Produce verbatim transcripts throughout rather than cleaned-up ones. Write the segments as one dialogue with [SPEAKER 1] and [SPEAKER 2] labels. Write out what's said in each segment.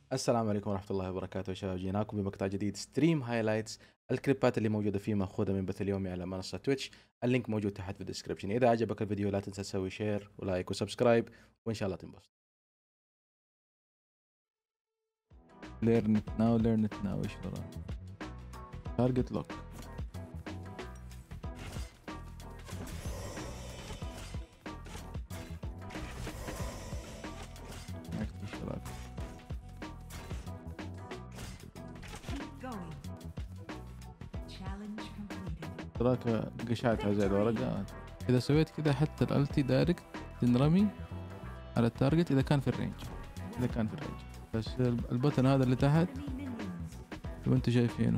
[SPEAKER 1] السلام عليكم ورحمة الله وبركاته يا شباب، جيناكم بمقطع جديد ستريم هايلايتس. الكليبات اللي موجودة فيه مأخوذة من بث اليومي على منصة تويتش. اللينك موجود تحت في الديسكربشن. إذا عجبك الفيديو لا تنسى تسوي شير ولايك وسبسكرايب، وإن شاء الله تنبسط.
[SPEAKER 2] learn it now learn it now ايش وراه target lock نكتب اشتراك اشتراك قشعتها زي الورقة. إذا سويت كذا حتى الألتي دايركت تنرمي على التارجت إذا كان في الرينج إذا كان في الرينج بس البطن هذا اللي تحت لو انتم شايفينه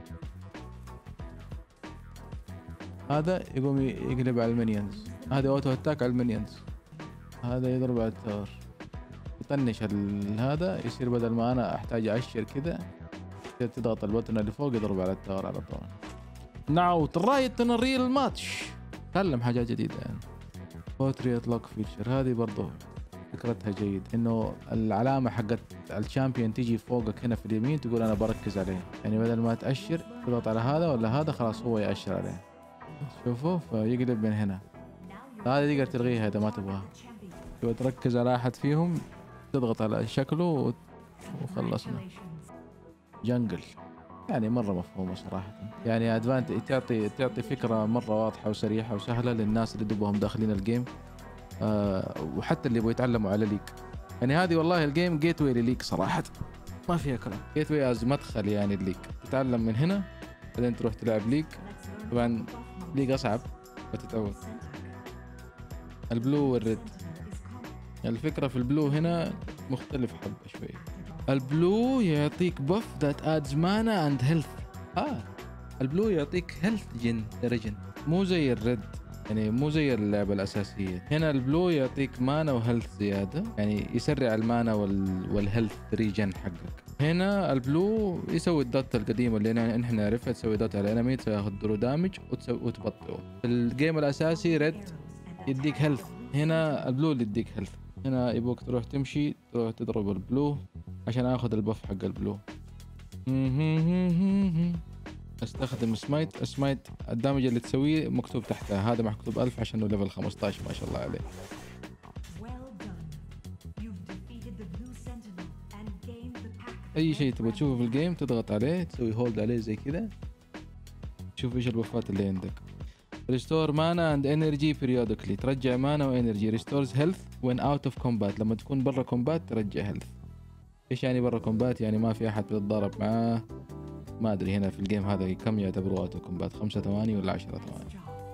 [SPEAKER 2] هذا يقوم يقلب على المينيونز، هذا اوتو اتاك على المينيونز، هذا يضرب على التاور يطنش هذا يصير بدل ما انا احتاج اشر كذا تضغط البطن اللي فوق يضرب على التاور على طول. ناو ترايت ان ريل ماتش، تعلم حاجات جديدة يعني. بورتريت لوك فيتشر هذه برضو فكرتها جيد، انه العلامة حقت الشامبيون تيجي فوقك هنا في اليمين تقول انا بركز عليه، يعني بدل ما تأشر تضغط على هذا ولا هذا خلاص هو يأشر عليه. شوفوا فيقلب من هنا، هذه تقدر تلغيها اذا ما تبغاها. تبغى تركز على احد فيهم تضغط على شكله وخلصنا. جنجل يعني مرة مفهومة صراحة، يعني ادفانت تعطي تعطي فكرة مرة واضحة وسريعة وسهلة للناس اللي دوبهم داخلين الجيم، آه وحتى اللي يبغوا يتعلموا على ليك. يعني هذه والله الجيم جيت واي لليك صراحة، ما فيها كلام. جيت واي از مدخل يعني الليك، تتعلم من هنا بعدين تروح تلعب ليك. طبعا ليك اصعب فتتعود. البلو والريد، الفكرة في البلو هنا مختلف حبة شوي. البلو يعطيك بف ذات ادز مانا اند هيلث. اه البلو يعطيك هيلث جن درجن، مو زي الريد، يعني مو زي اللعبة الأساسية. هنا البلو يعطيك مانا وهيلث زيادة، يعني يسرع المانا وال... والهيلث ريجن حقك. هنا البلو يسوي الدوت القديمة اللي نحن نعرفها، تسوي دوت على الانمي تاخذ درو دامج وتسوي وتبطئه. في الجيم الأساسي ريد يديك هيلث، هنا البلو اللي يديك هيلث. هنا يبوك تروح تمشي تروح تضرب البلو عشان اخذ البف حق البلو. استخدم سمايت، سمايت الدامج اللي تسويه مكتوب تحتها، هذا مكتوب ألف عشان ليفل خمسة عشر ما شاء الله عليه. اي شيء تبغى تشوفه في الجيم تضغط عليه تسوي هولد عليه زي كذا، تشوف ايش البفات اللي عندك. ريستور مانا اند انرجي periodically، ترجع مانا وانرجي. ريستورز هيلث وين اوت اوف كومبات، لما تكون برا كومبات ترجع هيلث. ايش يعني برا كومبات؟ يعني ما في احد بتتضارب معاه، ما ادري هنا في الجيم هذا كم يعتبروه اوتو كومبات، خمسة ثواني ولا عشرة ثواني.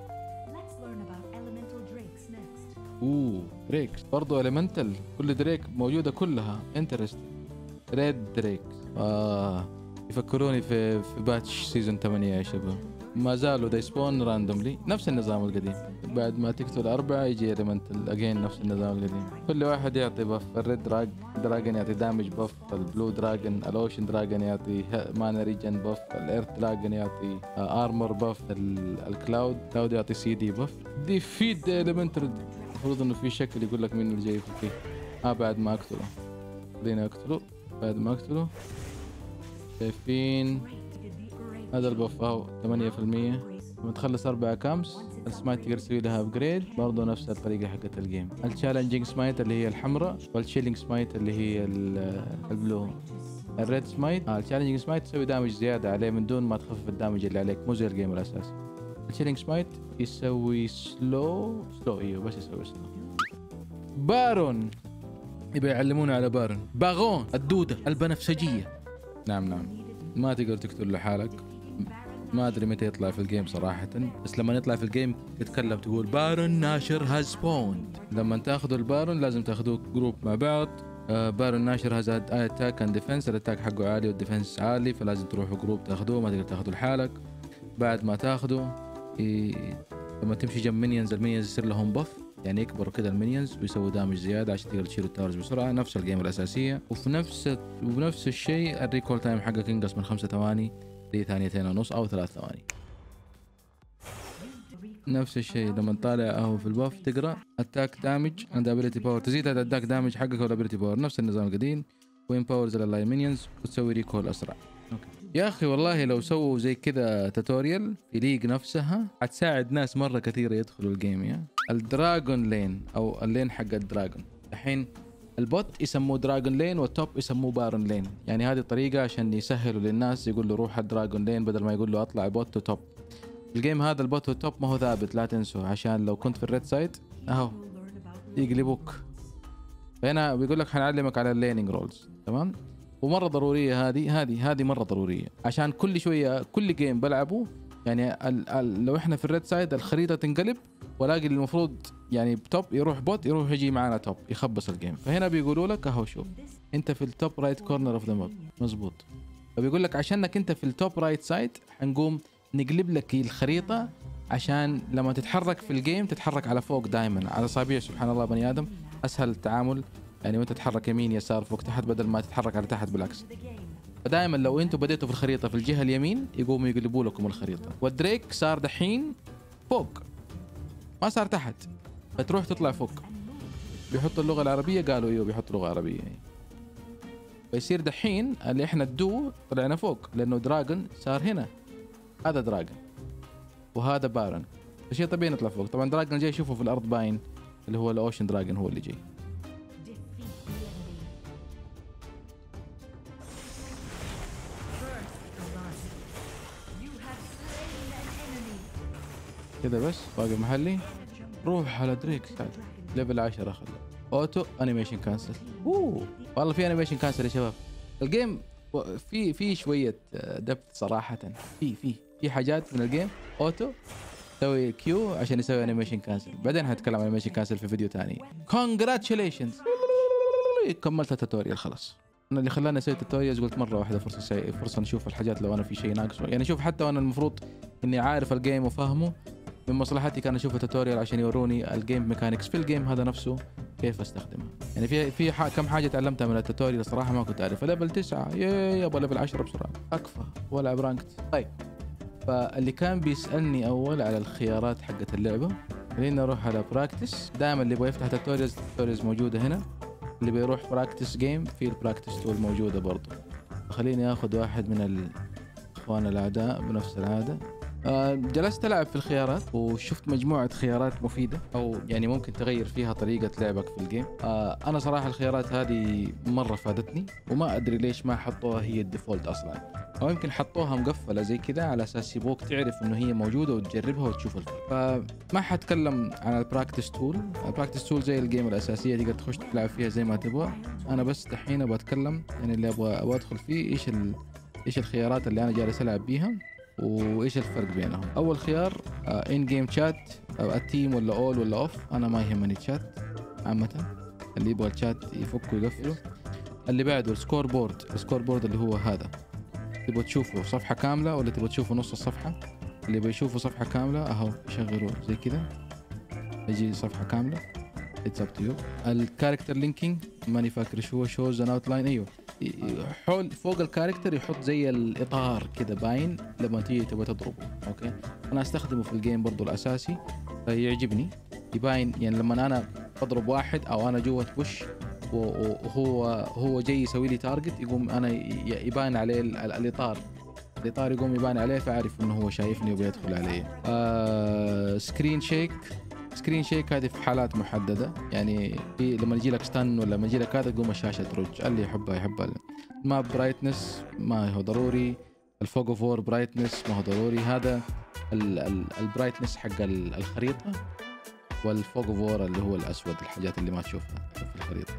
[SPEAKER 2] اوه دريكس برضو اليمنتال، كل دريك موجودة كلها انترست. ريد دريك آه يفكروني في في باتش سيزون ثمانية يا شباب، ما زالوا داي سبون راندوملي نفس النظام القديم. بعد ما تقتل أربعة يجي إليمنتال أجين نفس النظام القديم، كل واحد يعطي بف. الريد دراج دراجون يعطي دامج بف، البلو دراجون الأوشن دراجون يعطي مانا ريجن بف، الإيرث دراجون يعطي آرمر بف، الكلاود كلاود يعطي سي دي بف. دي فيد إليمنتال، المفروض إنه في شكل يقول لك مين اللي جاي فيه. آه بعد ما أقتله خليني أقتله، بعد ما أقتله شايفين هذا البف اهو ثمانية بالمية. لما تخلص أربعة كامس السمايت تقدر تسوي لها ابجريد برضه نفس الطريقة حقت الجيم. التشالنجينج سمايت اللي هي الحمراء، والتشيلينج سمايت اللي هي البلو. الريد سمايت آه التشالنجينج سمايت تسوي دامج زيادة عليه من دون ما تخفف الدامج اللي عليك، مو زي الجيم الأساسي. التشيلينج سمايت يسوي سلو سلو ايوه بس يسوي سلو. بارون يبي يعلمونا على بارون. باغون الدودة البنفسجية. نعم نعم ما تقدر تقتل لحالك، ما ادري متى يطلع في الجيم صراحة، بس لما يطلع في الجيم تتكلم تقول بارون ناشر هاز سبوند. لما تاخذوا البارون لازم تاخذوه جروب مع بعض. آه بارون ناشر هاز اتاك اند ديفنس، الاتاك حقه عالي والديفنس عالي، فلازم تروحوا جروب تاخذوه، ما تقدر تاخذوه لحالك. بعد ما تاخذه ي... لما تمشي جنب مينيونز المينيونز يصير لهم بف، يعني يكبروا كده المينيونز ويسووا دامج زيادة عشان تقدر تشيلوا التاورز بسرعة، نفس الجيم الأساسية. وفي نفس وبنفس الشيء الريكول تايم حقك ينقص من خمسة ثواني لثانيتين ونص أو ثلاث ثواني. نفس الشيء لما تطالع اهو في الباف تقرا اتاك دامج اند ابيلتي باور، تزيد هذا الاتاك دامج حقك والابيلتي باور، نفس النظام القديم. وين باورز اللاين مينيونز وتسوي ريكول اسرع. اوكي يا اخي والله لو سووا زي كذا توتوريال في ليج نفسها حتساعد ناس مره كثيره يدخلوا الجيم. يا الدراجون لين او اللين حق الدراجون الحين البوت يسموه دراجون لين والتوب يسموه بارون لين، يعني هذه طريقه عشان يسهلوا للناس، يقول له روح الدراجون لين بدل ما يقول له اطلع بوت وتوب. الجيم هذا البوت والتوب ما هو ثابت لا تنسوا، عشان لو كنت في الريد سايد اهو يقلبوك. فهنا بيقول لك حنعلمك على الليننج رولز تمام، ومره ضروريه هذه هذه هذه مره ضروريه عشان كل شويه كل جيم بلعبه يعني ال ال لو احنا في الريد سايد الخريطه تنقلب ولاقي المفروض يعني توب يروح بوت يروح يجي معنا توب يخبص الجيم. فهنا بيقولوا لك اهو شوف انت في التوب رايت كورنر اوف ذا ماب مظبوط، فبيقول لك عشانك انت في التوب رايت سايد حنقوم نقلب لك الخريطه عشان لما تتحرك في الجيم تتحرك على فوق دائما على اصابع. سبحان الله بني ادم اسهل التعامل يعني وانت تتحرك يمين يسار فوق تحت بدل ما تتحرك على تحت بالعكس. فدائما لو انتم بديتوا في الخريطه في الجهه اليمين يقوموا يقلبوا لكم الخريطه. والدريك صار دحين فوق ما صار تحت، فتروح تطلع فوق. بيحطوا اللغه العربيه قالوا ايوه بيحطوا لغه عربيه يعني. فيصير دحين اللي احنا الدو طلعنا فوق لانه دراجون صار هنا، هذا دراجون وهذا بارن، فشيء طبيعي نطلع فوق. طبعا دراجون جاي يشوفه في الارض باين اللي هو الاوشن دراجون هو اللي جاي. كذا بس باقي محلي. روح على دريك سعد ليفل عشرة خله اوتو انيميشن كانسل. اوه والله في انيميشن كانسل يا شباب. الجيم في في شويه دبث صراحه، في في في حاجات من الجيم اوتو سوي كيو عشان يسوي انيميشن كانسل. بعدين حنتكلم عن انيميشن كانسل في فيديو ثاني. كونجراتيوليشنز كملت التوتوريال خلاص. انا اللي خلاني اسوي توتوريالز قلت مره واحده فرصه سي... فرصه نشوف الحاجات لو انا في شيء ناقص يعني. شوف حتى وانا المفروض اني عارف الجيم وفاهمه من مصلحتي كان اشوف توتوريال عشان يوروني الجيم ميكانكس في الجيم هذا نفسه كيف استخدمها. يعني في في ح... كم حاجه تعلمتها من التوتوريال صراحه ما كنت اعرفها. ليفل تسعة يا ابغى ليفل عشرة بسرعه اكفى ولا برانكت. طيب فاللي كان بيسالني اول على الخيارات حقت اللعبه خلينا نروح على براكتس. دائما اللي يبغى يفتح توتوريالز التوتوريالز موجوده هنا، اللي بيروح براكتس جيم في البراكتس تول موجوده برضو. خليني اخذ واحد من الاخوان الاعداء بنفس العاده. آه جلست ألعب في الخيارات وشفت مجموعة خيارات مفيدة أو يعني ممكن تغير فيها طريقة لعبك في الجيم. آه أنا صراحة الخيارات هذه مرة فادتني وما أدري ليش ما حطوها هي الديفولت أصلا، أو يمكن حطوها مقفلة زي كذا على أساس يبوك تعرف إنه هي موجودة وتجربها وتشوف الفرق. فما حتكلم عن البراكتس تول. البراكتس تول زي الجيم الأساسية تقدر تخش تلعب فيها زي ما تبغى. أنا بس دحين بتكلم يعني اللي أبغى أبغى أدخل فيه إيش ال... إيش الخيارات اللي أنا جالس ألعب بيها وايش الفرق بينهم. اول خيار ان جيم شات او التيم ولا اول ولا اوف. انا ما يهمني تشات عامه، اللي يبغى الشات يفك ويقفله. اللي بعده السكور بورد. السكور بورد اللي هو هذا تبغى تشوفه صفحه كامله ولا تبغى تشوفه نص الصفحه. اللي بيشوفه صفحه كامله اهو يشغلوه زي كذا يجي صفحه كامله. اتس اب تو يو. الكاركتر لينكينج ماني فاكر شو هو. شوز ان اوت لاين ايوه حول فوق الكاركتر يحط زي الاطار كذا باين لما تيجي تبغى تضربه. اوكي انا استخدمه في الجيم برضو الاساسي فيعجبني يباين يعني لما انا اضرب واحد او انا جوه بوش وهو هو جاي يسوي لي تارجت يقوم انا يبان عليه الاطار الاطار يقوم يبان عليه فاعرف انه هو شايفني وبيدخل علي. آه سكرين شيك. سكرين شيك هذه في حالات محدده يعني في لما يجي لك ستان ولا لما يجي لك هذا تقوم الشاشه ترج. اللي يحبها يحبها. ما برايتنس ما هو ضروري. الفوق اوف وور برايتنس ما هو ضروري. هذا البرايتنس حق الخريطه والفوق اوف وور اللي هو الاسود الحاجات اللي ما تشوفها في الخريطه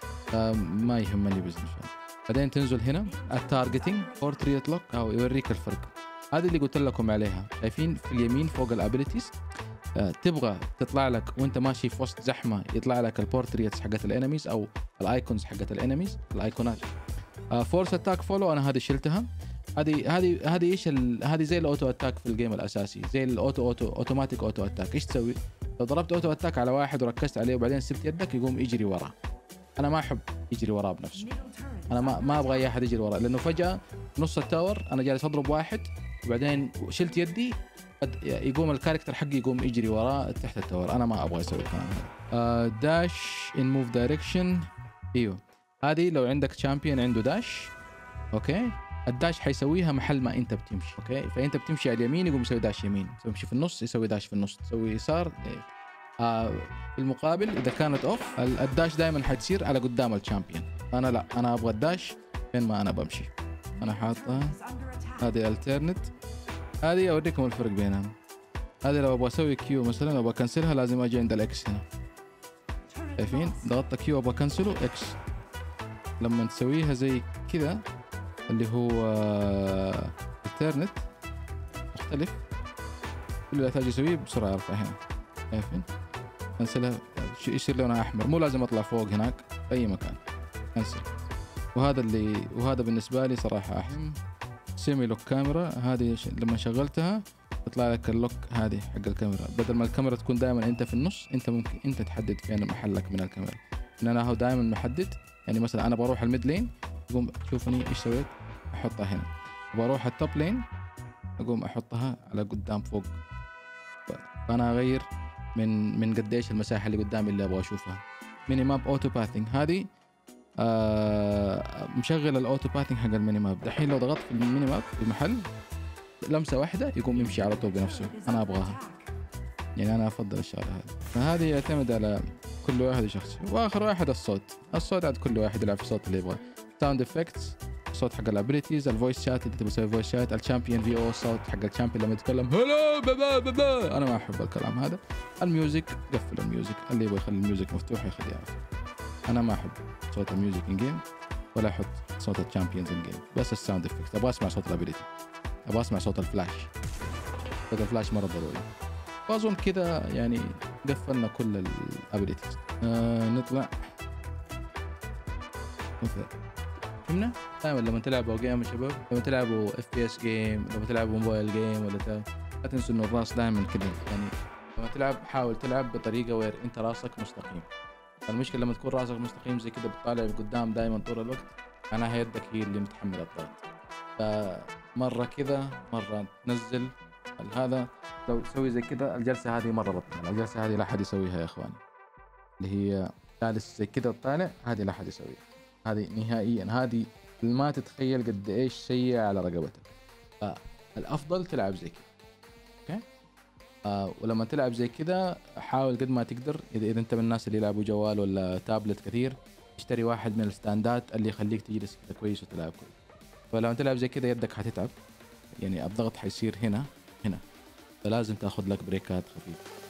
[SPEAKER 2] ما يهمني بزنس. بعدين تنزل هنا التارجتنج بورتريت لوك او يوريك الفرق. هذه اللي قلت لكم عليها شايفين في اليمين فوق الابيليتيز. أه تبغى تطلع لك وانت ماشي في وسط زحمه يطلع لك البورتريتس حقت الانميز او الايكونز حقت الانميز الايقونات. فورس اتاك فولو انا هذه شلتها. هذه هذه هذه ايش هذه زي الاوتو اتاك في الجيم الاساسي زي الاوتو اوتو اوتوماتيك اوتو اتاك. ايش تسوي لو ضربت اوتو اتاك على واحد وركزت عليه وبعدين سبت يدك يقوم يجري وراه. انا ما احب يجري وراه بنفسه. انا ما ما ابغى اي احد يجري وراه لانه فجاه نص التاور انا جالس اضرب واحد وبعدين شلت يدي يقوم الكاركتر حقي يقوم يجري وراه تحت التاور. انا ما ابغى اسوي الكلام هذا. داش ان موف دايركشن ايوه هذه لو عندك تشامبيون عنده داش، اوكي، الداش حيسويها محل ما انت بتمشي، اوكي، فانت بتمشي على اليمين يقوم يسوي داش يمين، تمشي في النص يسوي داش في النص، تسوي يسار. آه في المقابل اذا كانت اوف الداش دائما حتصير على قدام الشامبيون. انا لا، انا ابغى الداش فين ما انا بمشي. انا حاطها هذه الترنت. هذه اوريكم الفرق بينهم. هذه لو ابغى اسوي كيو مثلا، لو ابغى اكنسلها لازم اجي عند الاكس هنا، شايفين؟ ضغطت كيو ابغى اكنسله اكس. لما تسويها زي كذا اللي هو الترنت مختلف، كل اللي احتاج اسويه بسرعه ارفع هنا، شايفين؟ كنسلها يصير لونها احمر، مو لازم اطلع فوق هناك في اي مكان، كنسل. وهذا اللي وهذا بالنسبه لي صراحه احسن. سيمي لوك كاميرا، هذه لما شغلتها يطلع لك اللوك هذه حق الكاميرا، بدل ما الكاميرا تكون دائما انت في النص، انت ممكن انت تحدد فين محلك من الكاميرا. ان انا هو دائما محدد، يعني مثلا انا بروح الميد لين يقوم تشوفني ايش سويت، احطها هنا. بروح التوب لين اقوم احطها على قدام فوق. فانا اغير من من قديش المساحه اللي قدامي اللي ابغى اشوفها. ميني ماب اوتو باثينج، هذه آه مشغل الاوتو باثينج حق الميني ماب. دحين لو ضغطت في الميني ماب في المحل لمسه واحده يقوم يمشي على طول بنفسه. انا ابغاها، يعني انا افضل الشغله هذه. فهذه يعتمد على كل واحد شخصي. واخر واحد الصوت، الصوت عاد كل واحد يلعب في الصوت اللي يبغاه. ساوند افكتس، الصوت حق الابيليتيز، الفويس شات اللي تبغى تسوي فويس شات، الشامبيون في او الصوت حق الشامبيون لما يتكلم هلو بابا بابا، انا ما احب الكلام هذا. الميوزك قفل الميوزك، اللي يبغى يخلي الميوزك مفتوح يخليه يعرف. انا ما احب صوت الميوزك ان جيم ولا احط صوت الشامبيونز ان جيم، بس الساوند افكتس. ابغى اسمع صوت الابيليتي، ابغى اسمع صوت الفلاش. صوت الفلاش مره ضروري. واظن كذا يعني قفلنا كل الابيليتيز. آه نطلع فهمنا؟ دائما لما تلعبوا جيم يا شباب، لما تلعبوا اف بي اس جيم، لما تلعبوا موبايل جيم ولا تا، لا تنسوا انه الراس دائما كذا، يعني لما تلعب حاول تلعب بطريقه وير انت راسك مستقيم. المشكله لما تكون راسك مستقيم زي كذا بتطالع لقدام دائما طول الوقت، معناها يدك هي اللي متحمله الضغط. فمره كذا مره تنزل هذا. لو تسوي زي كذا الجلسه هذه مره بطيئه، الجلسه هذه لا احد يسويها يا اخواني، اللي هي جالس زي كذا طالع، هذه لا احد يسويها، هذه نهائيا، هذه ما تتخيل قد ايش سيء على رقبتك. فالافضل تلعب زي كذا، اوكي؟ آه ولما تلعب زي كذا حاول قد ما تقدر، اذا اذا انت من الناس اللي يلعبوا جوال ولا تابلت كثير، اشتري واحد من الستاندات اللي يخليك تجلس كذا كويس وتلعب كويس. فلما تلعب زي كذا يدك حتتعب، يعني الضغط حيصير هنا هنا، فلازم تاخذ لك بريكات خفيفه.